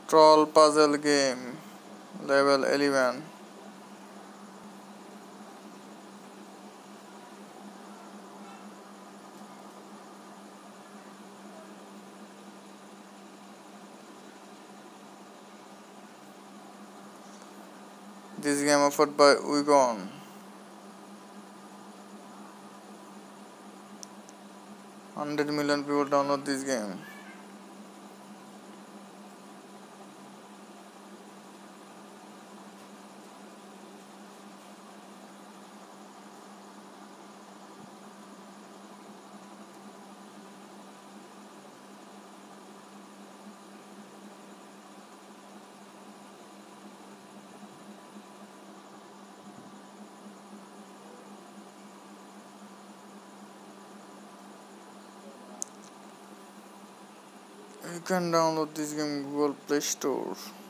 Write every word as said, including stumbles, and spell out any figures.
Troll puzzle game. Level eleven. This game offered by Weegoon. one hundred million people download this game. You can download this game in Google Play Store.